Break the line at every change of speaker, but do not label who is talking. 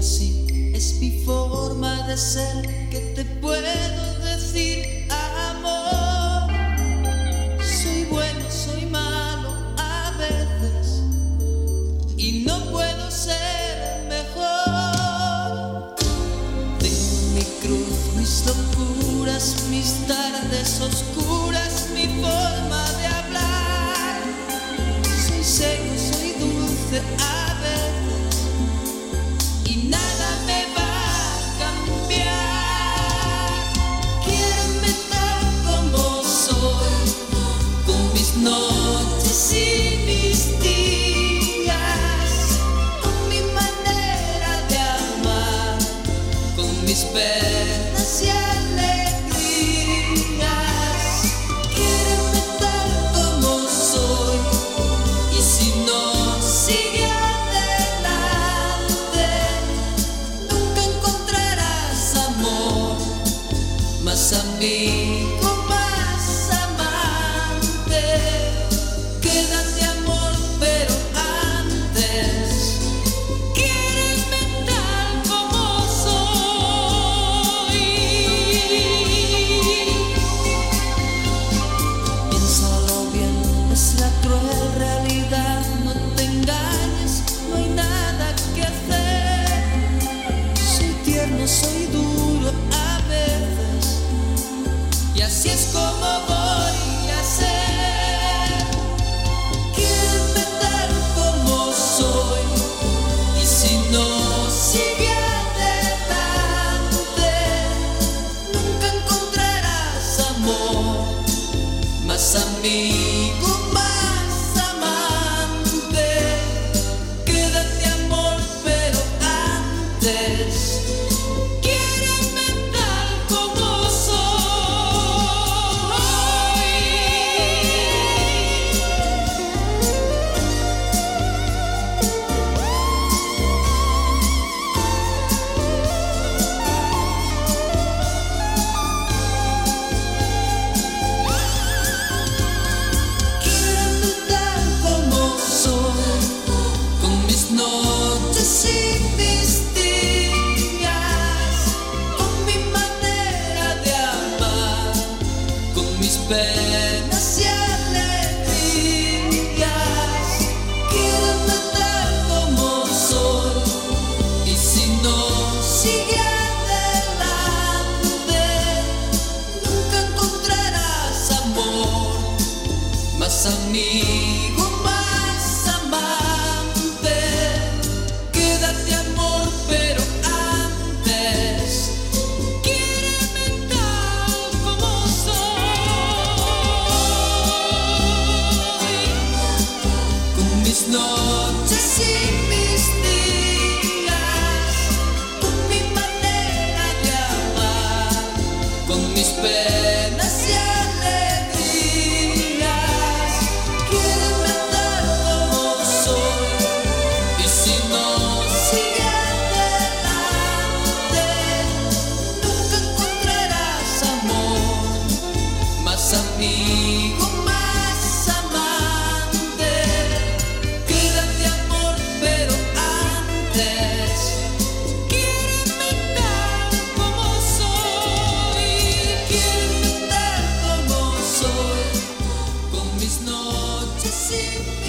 así es mi forma de ser. ¿Qué te puedo decir, amor? Soy bueno, soy malo a veces y no puedo ser mejor. Tengo mi cruz, mis locuras, mis tardes oscuras, mi forma de hablar. Soy seco, soy dulce a veces y nada me va a cambiar. Quiéreme tal como soy, con mis noches y mis días, con mi manera de amar, con mis penas y alegrías. Quiéreme tal como soy, y si no sigue adelante, nunca encontrarás amor, más amigo, más amante. Quédate, amor, pero antes quiéreme tal como soy. Piénsalo bien, es la cruel realidad. No te engañes, no hay nada que hacer. Soy tierno, soy duro a veces, y así es como voy a ser. Quiéreme tal como soy, y si no sigue adelante, nunca encontrarás amor, más amigo, más amante. Quédate, amor, pero antes quiéreme tal como soy. Quiéreme tal como soy, con mis noches y mis días, con mi manera de amar, con mis penas y alegrías. Quiéreme tal como soy, y si no sigue adelante, nunca encontrarás amor, más amigo, más amante. Quédate, amor, pero antes quiéreme tal como soy, con mis noches y mis días, con mi manera de amar, con mis penas y alegrías. Quiéreme tal como soy, y si no sigue adelante, nunca encontrarás amor, más amigo, más amante. Quédate, amor, pero antes quiéreme tal como soy. Quiéreme tal como soy, con mis noches y